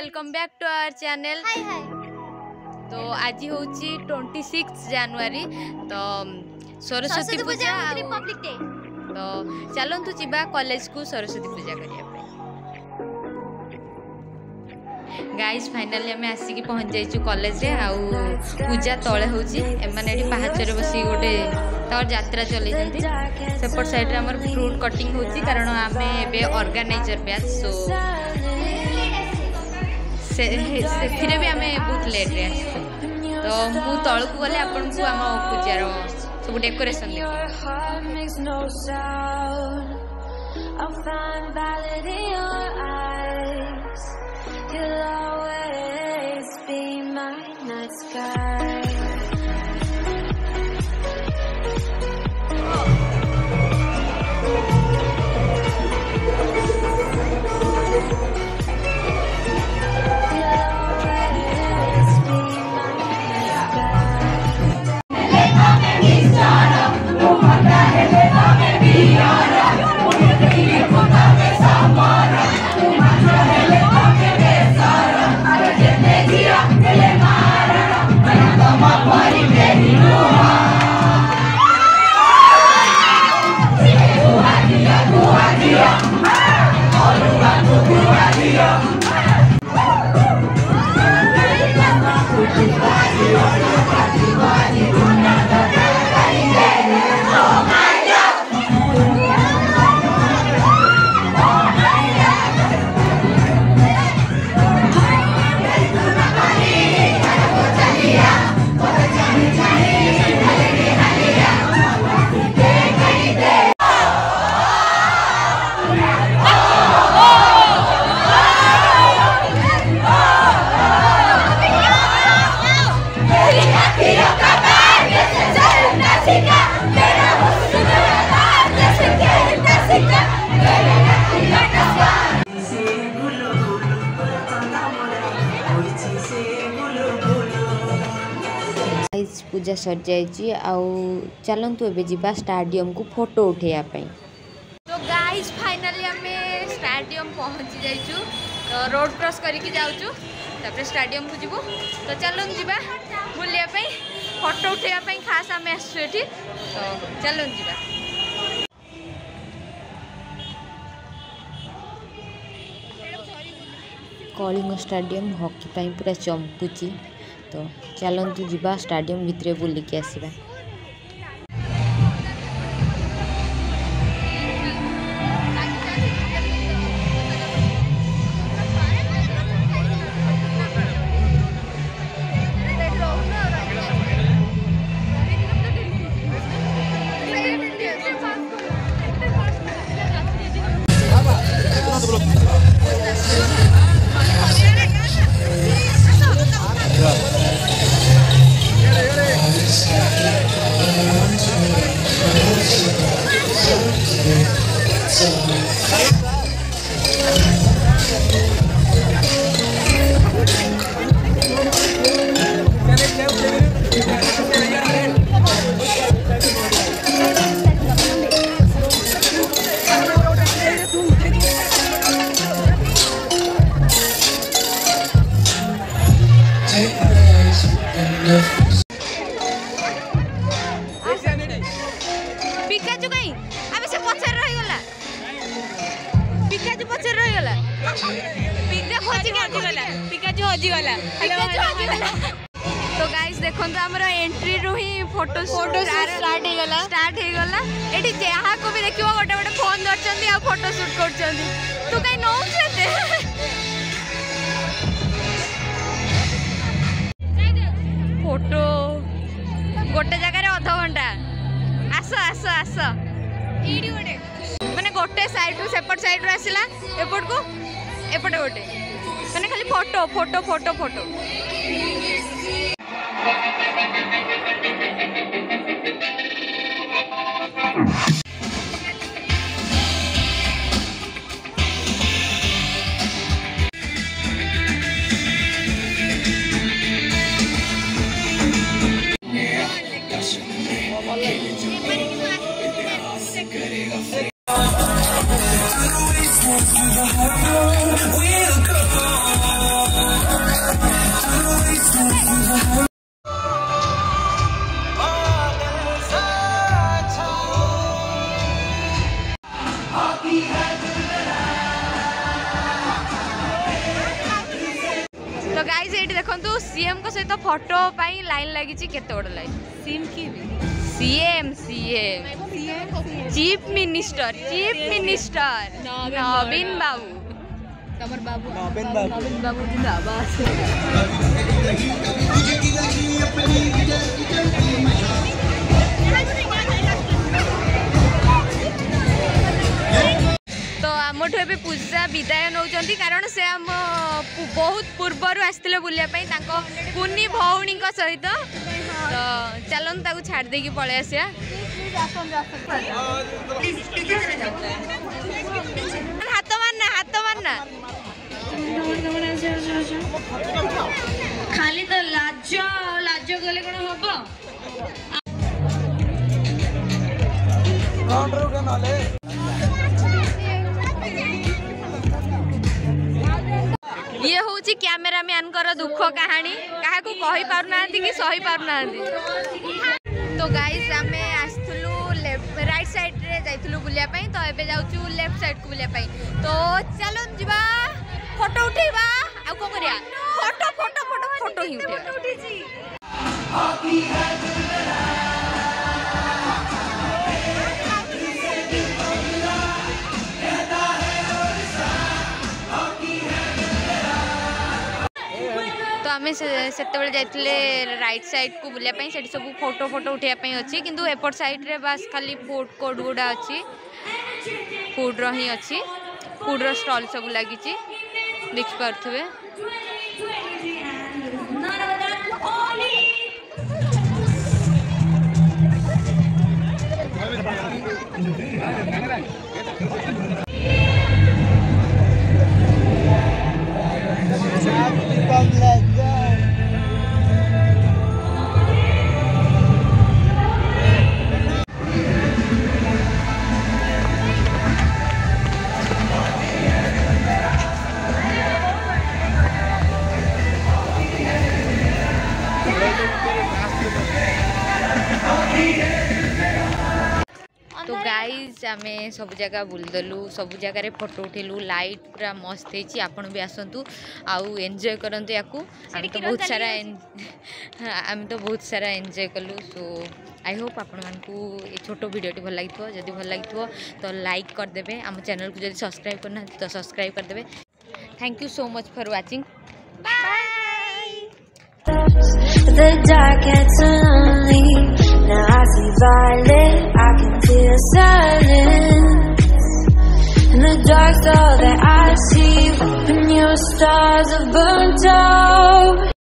Welcome back to our channel. Hi hi. तो आज हूँ 26 जनवरी तो सरस्वती पूजा रिपब्लिक डे। तो चलतु जीवा कॉलेज को सरस्वती पूजा करने। गाइज फाइनाली आम आसिक पहुँच जाइए कॉलेज रे। आउ पूजा तले होने पहाचर बस गोटे यात्रा चल सेपट साइड रे हमर फ्रूट कटिंग होची कारण आम ए ऑर्गेनाइजर बैच सो से भी आम बहुत लेट रे तो मु तल को गले आपन को आम पूजार सब decoration You'll always be my night sky. पूजा सर जाइए चलतु ए जीवा स्टाडियम को फोटो उठेबाई। तो गाइज फाइनाली आम स्टाडियम पहुँची जाइचु तो रोड क्रॉस करके जाऊँ तापर स्टाडियम को जीवु तो चलन जीवा बुलायापी फोटो उठेबाई खास आम आसु तो चलन जीवा। कलिंग स्टाडियम हॉकी पाई पूरा चमकुची तो चलतु जीवा स्टाडियम भितर बुलिकी आसवा। पिकाचू कहीं अबे से पछर रही गला पिकाचू पछर रही गला पिका खोजी के आजी गला पिकाचू हजी गला। तो गाइस देखंतु हमर एंट्री रु ही फोटो स्टार्ट हे गला एठी जहा को भी देखियो गोटे गोटे फोन धरचंदी आ फोटो शूट करचंदी तू कहीं नौ छते फोटो गोटे जगह रे आधा घंटा आस आस आस एडी गोटे माने गोटे साइड रु सेपट साइड रु आसिला एपट को एपटे गोटे माने खाली photo photo photo photo. We'll go. CM को सहित फोटो पाई लाइन लगी केते बड़ लाइन सीएम की CM chief minister Naveen Babu तमर बाबू नवीन बाबू जिंदाबाद। तो आमठू ए पूजा विदाय नौ कारण से आम बहुत पूर्वर आसते बुलापी कुनी भौणी सहित तो चलन ताकू छाड़ देकी पलि आसिया हाथ मारना खाली तो लाज गले कौन हम ये हूँ कैमेरामैन दुख कहानी क्या कही पारना कि सही पारना। तो गाइस आम आसलु राइट साइड रे जाइलु बुलापी तो एबे जाऊँ लेफ्ट साइड को बुलापी तो चलो जीवा फोटो उठेबा आ को करिया फोटो फोटो फोटो फोटो ही तो आम से जाइए राइट साइड को बुलापी से सब फोटो फोटो उठाई अच्छी किंतु एपट साइड रे बस खाली फूड कोड गुड़ा अच्छी फूड री अच्छी फूड रो स्टॉल सब लगी देखि पारे। तो गाइज आम सब जगह बुलदेलु सब जगह फोटो उठेलु लाइट पूरा मस्त है आपण भी आसतु आउ एंजॉय करंतु याकू आम तो बहुत सारा एंजॉय कलु। सो आई होप आपण मानकू ये छोट वीडियोटी भल लगी जदि भल लगी तो लाइक करदे आम चैनल को जब सब्सक्राइब करना तो सब्सक्राइब करदे। Thank you so much for watching bye. The dark gets lonely. Now I see violet. I can feel silence. And the dark's all that I see. When your stars have burnt out.